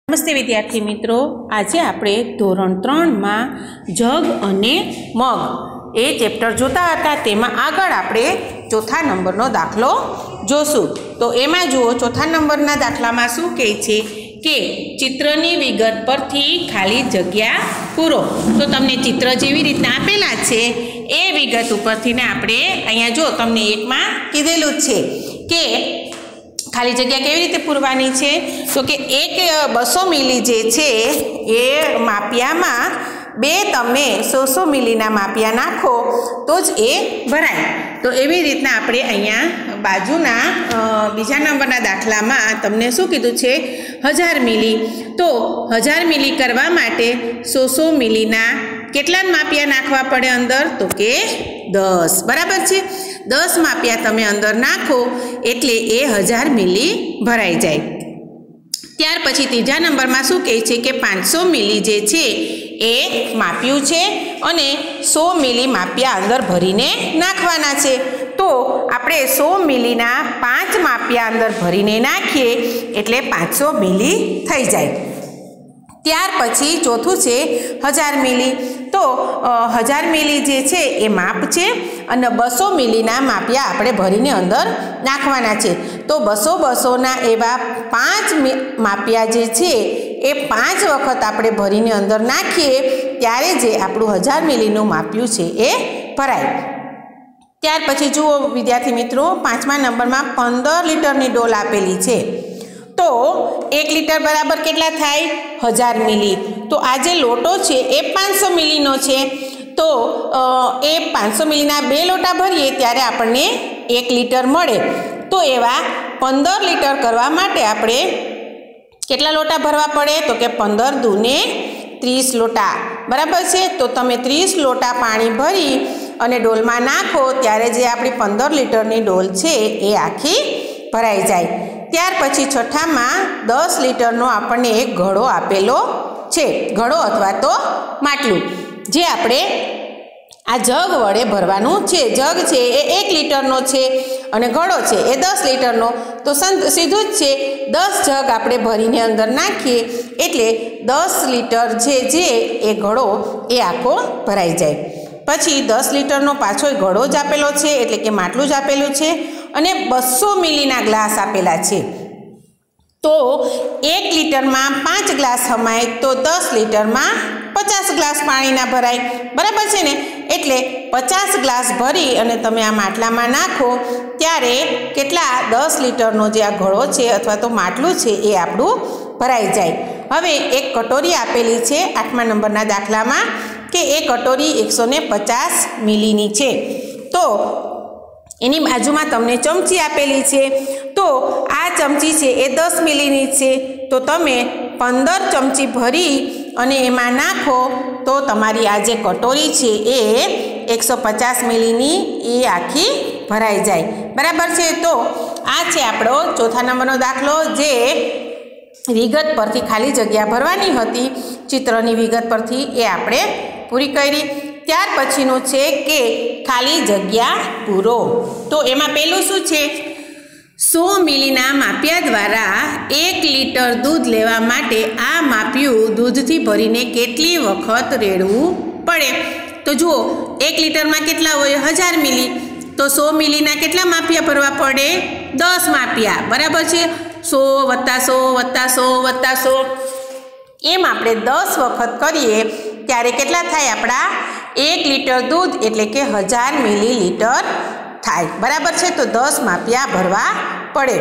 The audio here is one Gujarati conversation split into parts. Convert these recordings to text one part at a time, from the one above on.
નમસ્તે વિદ્યાર્થી મિત્રો, આજે આપણે ધોરણ 3 માં જગ અને મગ એ ચેપ્ટર જોતા હતા। તેમાં આગળ આપણે ચોથા નંબરનો દાખલો જોશું। તો એમાં જુઓ, ચોથા નંબરના દાખલામાં શું કહે છે કે ચિત્રની વિગત પરથી ખાલી જગ્યા પૂરો। તો તમને ચિત્ર જેવી રીતના આપેલા છે એ વિગત ઉપરથીને આપણે અહીંયા જો તમને એકમાં કીધેલું જ છે કે ખાલી જગ્યા કેવી રીતે પૂરવાની છે। તો કે એક 200 મિલી જે છે એ માપિયામાં બે તમે 100 મિલીના માપિયા નાખો તો જ એ ભરાય। તો એવી રીતના આપણે અહીંયા બાજુના બીજા નંબરના દાખલામાં તમને શું કીધું છે, 1000 મિલી। તો 1000 મિલી કરવા માટે 100 મિલીના કેટલા માપિયા નાખવા પડે અંદર? તો કે 10, બરાબર છે। 10 માપિયા તમે અંદર નાખો એટલે એ 1000 મિલી ભરાઈ જાય। ત્યાર પછી ત્રીજા નંબરમાં શું કહે છે કે 500 મિલી જે છે એ માપ્યું છે અને 100 મિલી માપિયા અંદર ભરીને નાખવાના છે। તો આપણે 100 મિલીના 5 માપિયા અંદર ભરીને નાખીએ એટલે 500 મિલી થઈ જાય। ત્યાર પછી ચોથું છે 1000 મિલી। તો 1000 મિલી જે છે એ માપ છે અને 200 મિલીના માપિયા આપણે ભરીને અંદર નાખવાના છે। તો 200-200ના એવા 5 માપિયા જે છે એ 5 વખત આપણે ભરીને અંદર નાખીએ ત્યારે જે આપણું 1000 મિલીનું માપ્યું છે એ ભરાય। ત્યાર પછી જુઓ વિદ્યાર્થી મિત્રો, 5મા નંબરમાં 15 લીટરની ડોલ આપેલી છે। તો 1 લીટર બરાબર કેટલા થાય? 1000 મિલી। તો આ જે લોટો છે એ 500 મિલીનો છે। તો એ 500 મિલીના 2 લોટા ભરીએ ત્યારે આપણને 1 લીટર મળે। તો એવા 15 લીટર કરવા માટે આપણે કેટલા લોટા ભરવા પડે? તો કે 15 દૂને 30 લોટા, બરાબર છે। તો તમે 30 લોટા પાણી ભરી અને ડોલમાં નાખો ત્યારે જે આપણી 15 લીટરની ડોલ છે એ આખી ભરાઈ જાય। ત્યાર પછી છઠ્ઠામાં 10 લીટરનો આપણને એક ઘડો આપેલો છે, ઘડો અથવા તો માટલું, જે આપણે આ જગ વડે ભરવાનું છે। જગ છે એ 1 લીટરનો છે અને ઘડો છે એ 10 લીટરનો। તો સીધું જ છે, 10 જગ આપણે ભરીને અંદર નાખીએ એટલે 10 લીટર જે એ ઘડો એ આખો ભરાઈ જાય। પછી 10 લીટરનો પાછો ઘડો જ આપેલો છે એટલે કે માટલું જ આપેલું છે અને 200 મિલીના ગ્લાસ આપેલા છે। તો 1 લીટરમાં 5 ગ્લાસ હમાય તો 10 લીટરમાં 50 ગ્લાસ પાણીના ભરાય, બરાબર છે ને। એટલે 50 ગ્લાસ ભરી અને તમે આ માટલામાં નાખો ત્યારે કેટલા 10 લીટરનો જે આ ઘડો છે અથવા તો માટલું છે એ આપણું ભરાઈ જાય। હવે એક કટોરી આપેલી છે 8મા નંબરના દાખલામાં કે એ કટોરી 150 મિલીની છે। તો એની બાજુમાં તમને ચમચી આપેલી છે। તો આ ચમચી છે એ 10 મિલીની છે। તો તમે 15 ચમચી ભરી અને એમાં નાખો તો તમારી આ જે કટોરી છે એ 150 મિલીની એ આખી ભરાઈ જાય, બરાબર છે। તો આ છે આપણો ચોથા નંબરનો દાખલો, જે વિગત પરથી ખાલી જગ્યા ભરવાની હતી, ચિત્રની વિગત પરથી એ આપણે પૂરી કરી। ત્યાર પછીનું છે કે ખાલી જગ્યા પૂરો। તો એમાં પહેલું શું છે, 100 મિલીના માપિયા દ્વારા 1 લીટર દૂધ લેવા માટે આ માપ્યું દૂધથી ભરીને કેટલી વખત રેડવું પડે? તો જુઓ, 1 લીટરમાં કેટલા હોય? 1000 મિલી। તો 100 મિલીના કેટલા માપિયા ભરવા પડે? 10 માપિયા, બરાબર છે। 100 + 100 + 100 + 100 એમ આપણે 10 વખત કરીએ ત્યારે કેટલા થાય આપણા? 1 લીટર દૂધ એટલે કે 1000 મિલીલીટર થાય, બરાબર છે। તો 10 માપિયા ભરવા પડે।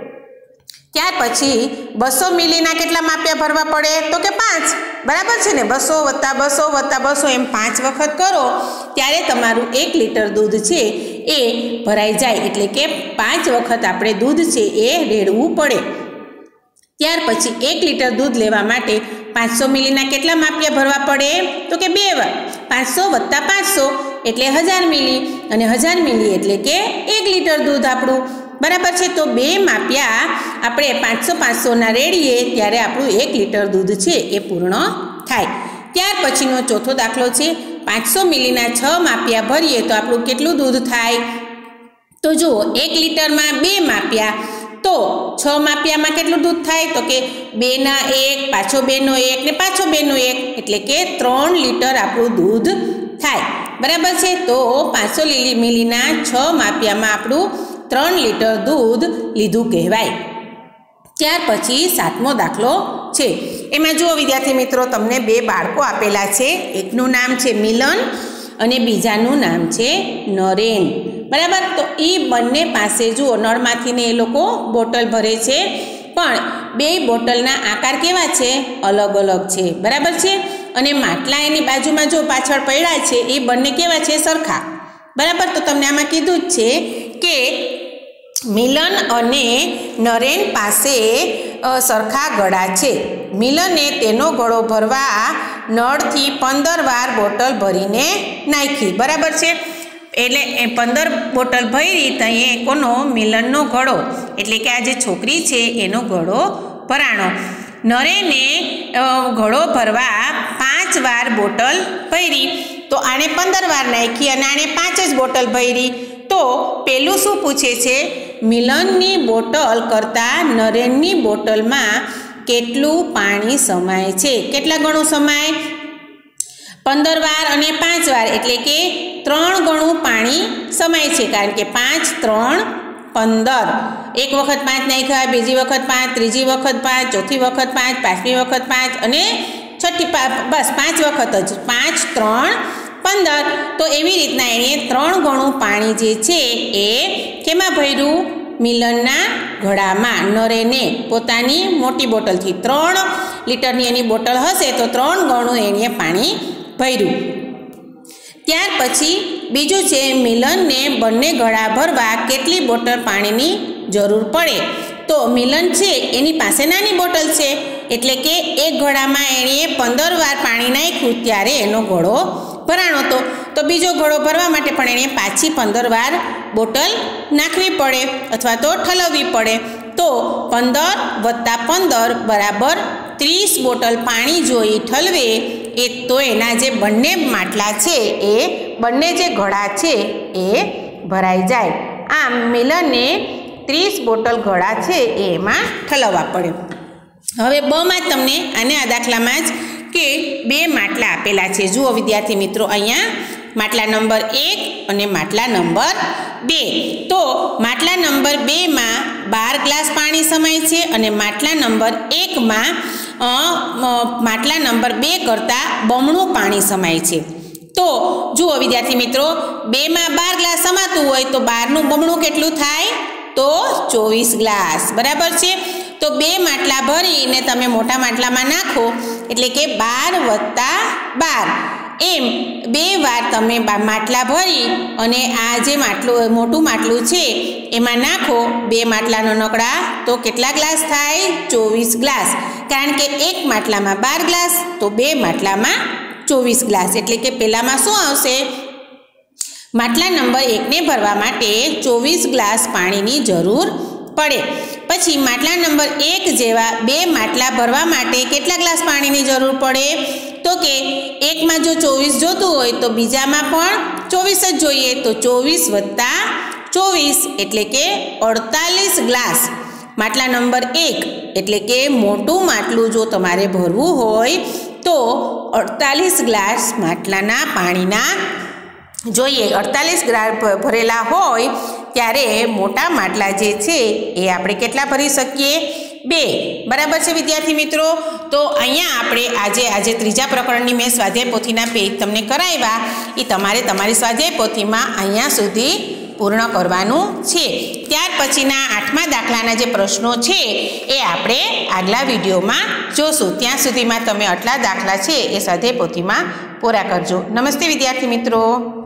ત્યાર પછી 200 મિલીના કેટલા માપિયા ભરવા પડે? તો કે 5, બરાબર છે ને। 200 + 200 + 200 એમ 5 વખત કરો ત્યારે તમારું 1 લીટર દૂધ છે એ ભરાઈ જાય, એટલે કે 5 વખત આપણે દૂધ છે એ રેડવું પડે। ત્યાર પછી 1 લીટર દૂધ લેવા માટે 500 મિલીના કેટલા માપિયા ભરવા પડે? તો કે 2 વાર, 500 + 500 એટલે 1000 મિલી અને 1000 મિલી એટલે કે 1 લીટર દૂધ આપણું, બરાબર છે। તો 2 માપિયા આપણે 500-500ના રેડીએ ત્યારે આપણું 1 લીટર દૂધ છે એ પૂર્ણ થાય। ત્યાર પછીનો ચોથો દાખલો છે, 500 મિલીના 6 માપિયા ભરીએ તો આપણું કેટલું દૂધ થાય? તો જુઓ, 1 લીટરમાં 2 માપિયા તો 6 માપિયામાં કેટલું દૂધ થાય? તો કે 2 ના 1, પાછો 2 નો 1 ને પાછો 2 નો 1, એટલે કે 3 લીટર આપણું દૂધ થાય. બરાબર છે. તો 500 મિલીના 6 માપિયામાં આપણું 3 લીટર દૂધ લીધું કહેવાય. ત્યાર પછી 7મો દાખલો છે. એમાં જુઓ વિદ્યાર્થી મિત્રો, તમને 2 બાળકો આપેલા છે. એકનું નામ છે મિલન અને બીજાનું નામ છે નરેન. બરાબર. તો એ બંને પાસે જુઓ નળમાંથી ને એ લોકો બોટલ ભરે છે, પણ 2 બોટલના આકાર કેવા છે? અલગ અલગ છે. બરાબર છે. અને માટલા એની બાજુમાં જો પાછળ પડ્યા છે એ બંને કેવા છે? સરખા. બરાબર. તો તમને આમાં કીધું જ છે કે મિલન અને નરેન પાસે સરખા ગળા છે. મિલને તેનો ગળો ભરવા નળથી 15 વાર બોટલ ભરીને નાખી. બરાબર છે. એટલે 15 બોટલ ભરી તો અહીંયા કોનો? મિલનનો ગળો, એટલે કે આ જે છોકરી છે એનો ગળો ભરાણો. નરેને ગળો ભરવા 5 વાર બોટલ ભરી, તો આણે 15 વાર નાખી અને આણે 5 જ બોટલ ભરી. તો પેલું શું પૂછે છે? મિલનની બોટલ કરતાં નરેનની બોટલમાં કેટલું પાણી સમાય છે? કેટલા ગણું સમાય? 15 વાર અને 5 વાર, એટલે કે 3 ગણું પાણી સમાય છે. કારણ કે 5, 3, 15. એક વખત 5 નાખ્યા, બીજી વખત 5, ત્રીજી વખત 5, ચોથી વખત 5, પાંચમી વખત 5 અને છઠ્ઠી બસ 5 વખત જ. 5, 3, 15. તો એવી રીતના એણે 3 ગણું પાણી જે છે એ કેમાં ભર્યું? મિલનના ગળામાં. નરેને પોતાની મોટી બોટલથી 3 લીટરની એની બોટલ હશે તો 3 ગણું એણે પાણી ભર્યું. ત્યાર પછી બીજું છે મિલનને બંને ગળા ભરવા કેટલી બોટલ પાણીની જરૂર પડે? તો મિલન છે એની પાસે નાની બોટલ છે, એટલે કે એક ગળામાં એણે 15 વાર પાણી નાખ્યું ત્યારે એનો ગળો ભરાણો હતો. તો બીજો ગળો ભરવા માટે પણ એણે પાછી 15 વાર બોટલ નાખવી પડે અથવા તો ઠલવવી પડે. તો 15 + 15 બરાબર 30 બોટલ પાણી જો એ ઠલવે એ તો એના જે બંને માટલા છે એ બંને જે ગળા છે એ ભરાઈ જાય. આમ મિલનને 30 બોટલ ગળા છે એ એમાં ઠલવવા પડે. હવે બમાં તમને આને આ દાખલામાં જ કે 2 માટલા આપેલા છે. જુઓ વિદ્યાર્થી મિત્રો, અહીંયા માટલા નંબર 1 અને માટલા નંબર 2. તો માટલા નંબર 2માં 12 ગ્લાસ પાણી સમાય છે અને માટલા નંબર 1માં માટલા નંબર 2 કરતાં બમણું પાણી સમાય છે. તો જુઓ વિદ્યાર્થી મિત્રો, 2માં 12 ગ્લાસ સમાતું હોય તો 12નું બમણું કેટલું થાય? તો 24 ગ્લાસ. બરાબર છે. તો 2 માટલા ભરીને તમે મોટા માટલામાં નાખો, એટલે કે 12 + 12 એમ 2 વાર તમે માટલા ભરી અને આ જે માટલું મોટું માટલું છે એમાં નાખો 2 માટલાનો નકડા, તો કેટલા ગ્લાસ થાય? 24 ગ્લાસ. કારણ કે એક માટલામાં 12 ગ્લાસ તો 2 માટલામાં 24 ગ્લાસ. એટલે કે પહેલામાં શું આવશે? માટલા નંબર 1ને ભરવા માટે 24 ગ્લાસ પાણીની જરૂર પડે. પછી માટલા નંબર 1 જેવા 2 માટલા ભરવા માટે કેટલા ગ્લાસ પાણીની જરૂર પડે? તો કે એકમાં જો 24 જોતું હોય તો બીજામાં પણ 24 જ જોઈએ. તો 24 + 24 એટલે કે 48 ગ્લાસ. માટલા નંબર 1 એટલે કે મોટું માટલું જો તમારે ભરવું હોય તો 48 ગ્લાસ માટલાના પાણીના જોઈએ. 48 ગ્લાસ ભરેલા હોય ત્યારે મોટા માટલા જે છે એ આપણે કેટલા ભરી શકીએ? 2. બરાબર છે વિદ્યાર્થી મિત્રો. તો અહીંયા આપણે આજે ત્રીજા પ્રકરણની મેં સ્વાધ્યાય પોથીના પેજ તમને કરાવ્યા, એ તમારે તમારી સ્વાધ્યાય પોથીમાં અહીંયા સુધી પૂર્ણ કરવાનું છે. ત્યાર પછીના 8મા દાખલાના જે પ્રશ્નો છે એ આપણે આગલા વિડીયોમાં જોશું. ત્યાં સુધીમાં તમે આટલા દાખલા છે એ સ્વાધ્યાય પોથીમાં પૂરા કરજો. નમસ્તે વિદ્યાર્થી મિત્રો.